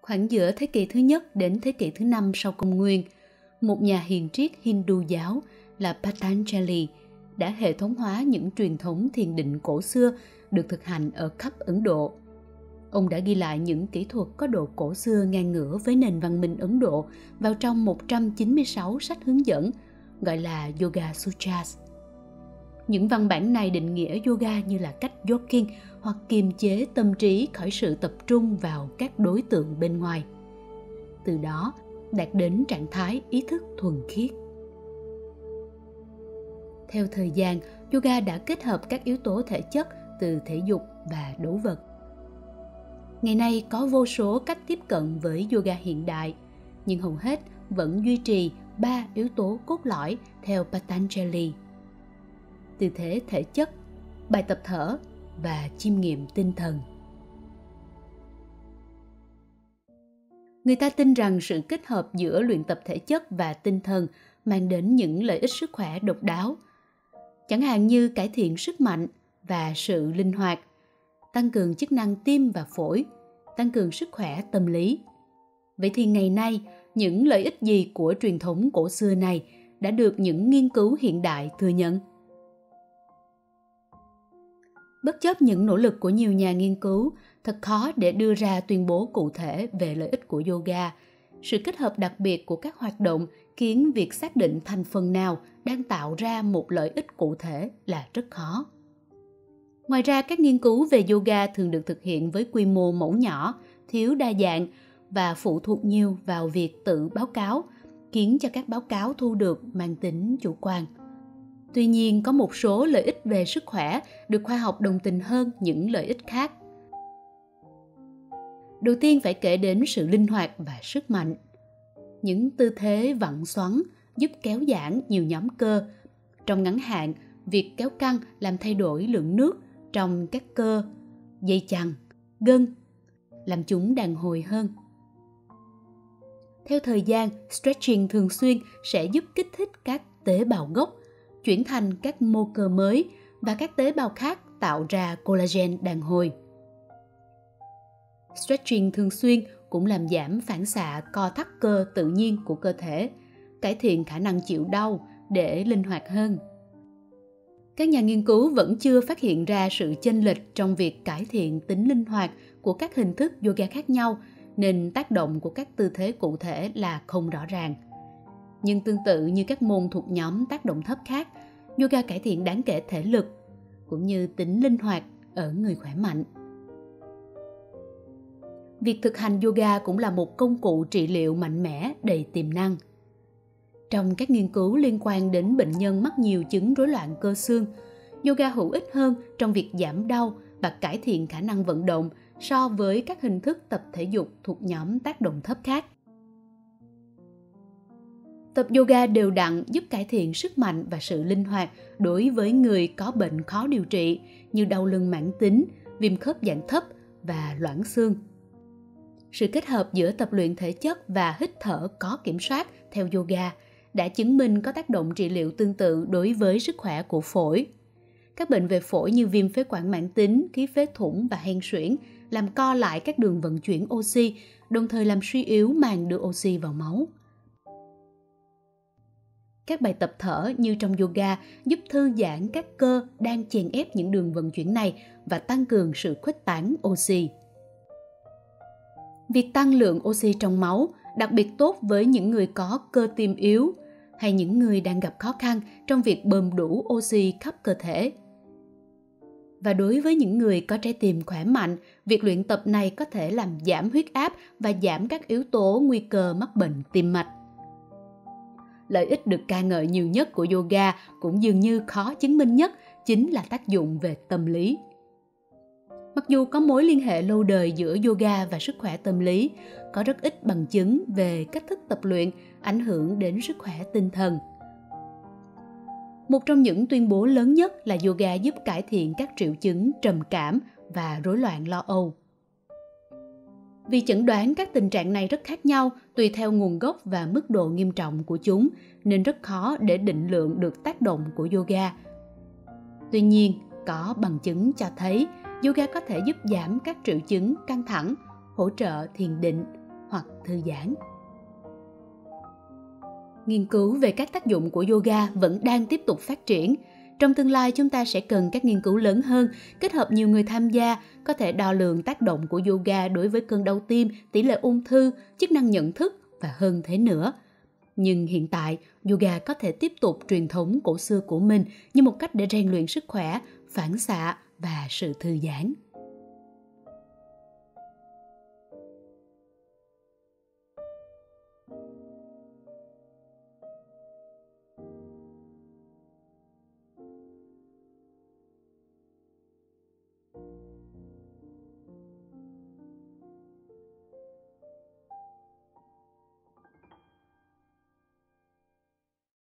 Khoảng giữa thế kỷ thứ nhất đến thế kỷ thứ 5 sau công nguyên, một nhà hiền triết Hindu giáo là Patanjali đã hệ thống hóa những truyền thống thiền định cổ xưa được thực hành ở khắp Ấn Độ. Ông đã ghi lại những kỹ thuật có độ cổ xưa ngang ngửa với nền văn minh Ấn Độ vào trong 196 sách hướng dẫn, gọi là Yoga Sutras. Những văn bản này định nghĩa yoga như là cách jogging hoặc kiềm chế tâm trí khỏi sự tập trung vào các đối tượng bên ngoài. Từ đó, đạt đến trạng thái ý thức thuần khiết. Theo thời gian, yoga đã kết hợp các yếu tố thể chất từ thể dục và đấu vật. Ngày nay có vô số cách tiếp cận với yoga hiện đại, nhưng hầu hết vẫn duy trì 3 yếu tố cốt lõi theo Patanjali: tư thế thể chất, bài tập thở và chiêm nghiệm tinh thần. Người ta tin rằng sự kết hợp giữa luyện tập thể chất và tinh thần mang đến những lợi ích sức khỏe độc đáo, chẳng hạn như cải thiện sức mạnh và sự linh hoạt, tăng cường chức năng tim và phổi, tăng cường sức khỏe tâm lý. Vậy thì ngày nay, những lợi ích gì của truyền thống cổ xưa này đã được những nghiên cứu hiện đại thừa nhận? Bất chấp những nỗ lực của nhiều nhà nghiên cứu, thật khó để đưa ra tuyên bố cụ thể về lợi ích của yoga. Sự kết hợp đặc biệt của các hoạt động khiến việc xác định thành phần nào đang tạo ra một lợi ích cụ thể là rất khó. Ngoài ra, các nghiên cứu về yoga thường được thực hiện với quy mô mẫu nhỏ, thiếu đa dạng và phụ thuộc nhiều vào việc tự báo cáo, khiến cho các báo cáo thu được mang tính chủ quan. Tuy nhiên, có một số lợi ích về sức khỏe được khoa học đồng tình hơn những lợi ích khác. Đầu tiên phải kể đến sự linh hoạt và sức mạnh. Những tư thế vặn xoắn giúp kéo giãn nhiều nhóm cơ. Trong ngắn hạn, việc kéo căng làm thay đổi lượng nước trong các cơ, dây chằng, gân, làm chúng đàn hồi hơn. Theo thời gian, stretching thường xuyên sẽ giúp kích thích các tế bào gốc, chuyển thành các mô cơ mới và các tế bào khác tạo ra collagen đàn hồi. Stretching thường xuyên cũng làm giảm phản xạ co thắt cơ tự nhiên của cơ thể, cải thiện khả năng chịu đau để linh hoạt hơn. Các nhà nghiên cứu vẫn chưa phát hiện ra sự chênh lệch trong việc cải thiện tính linh hoạt của các hình thức yoga khác nhau, nên tác động của các tư thế cụ thể là không rõ ràng. Nhưng tương tự như các môn thuộc nhóm tác động thấp khác, yoga cải thiện đáng kể thể lực cũng như tính linh hoạt ở người khỏe mạnh. Việc thực hành yoga cũng là một công cụ trị liệu mạnh mẽ đầy tiềm năng. Trong các nghiên cứu liên quan đến bệnh nhân mắc nhiều chứng rối loạn cơ xương, yoga hữu ích hơn trong việc giảm đau và cải thiện khả năng vận động so với các hình thức tập thể dục thuộc nhóm tác động thấp khác. Tập yoga đều đặn giúp cải thiện sức mạnh và sự linh hoạt đối với người có bệnh khó điều trị như đau lưng mãn tính, viêm khớp dạng thấp và loãng xương. Sự kết hợp giữa tập luyện thể chất và hít thở có kiểm soát theo yoga đã chứng minh có tác động trị liệu tương tự đối với sức khỏe của phổi. Các bệnh về phổi như viêm phế quản mãn tính, khí phế thủng và hen suyễn làm co lại các đường vận chuyển oxy, đồng thời làm suy yếu màng đưa oxy vào máu. Các bài tập thở như trong yoga giúp thư giãn các cơ đang chèn ép những đường vận chuyển này và tăng cường sự khuếch tán oxy. Việc tăng lượng oxy trong máu đặc biệt tốt với những người có cơ tim yếu hay những người đang gặp khó khăn trong việc bơm đủ oxy khắp cơ thể. Và đối với những người có trái tim khỏe mạnh, việc luyện tập này có thể làm giảm huyết áp và giảm các yếu tố nguy cơ mắc bệnh tim mạch. Lợi ích được ca ngợi nhiều nhất của yoga cũng dường như khó chứng minh nhất chính là tác dụng về tâm lý. Mặc dù có mối liên hệ lâu đời giữa yoga và sức khỏe tâm lý, có rất ít bằng chứng về cách thức tập luyện ảnh hưởng đến sức khỏe tinh thần. Một trong những tuyên bố lớn nhất là yoga giúp cải thiện các triệu chứng trầm cảm và rối loạn lo âu. Vì chẩn đoán các tình trạng này rất khác nhau tùy theo nguồn gốc và mức độ nghiêm trọng của chúng, nên rất khó để định lượng được tác động của yoga. Tuy nhiên, có bằng chứng cho thấy yoga có thể giúp giảm các triệu chứng căng thẳng, hỗ trợ thiền định, hoặc thư giãn. Nghiên cứu về các tác dụng của yoga vẫn đang tiếp tục phát triển. Trong tương lai chúng ta sẽ cần các nghiên cứu lớn hơn, kết hợp nhiều người tham gia, có thể đo lường tác động của yoga đối với cơn đau tim, tỷ lệ ung thư, chức năng nhận thức và hơn thế nữa. Nhưng hiện tại, yoga có thể tiếp tục truyền thống cổ xưa của mình như một cách để rèn luyện sức khỏe, phản xạ và sự thư giãn.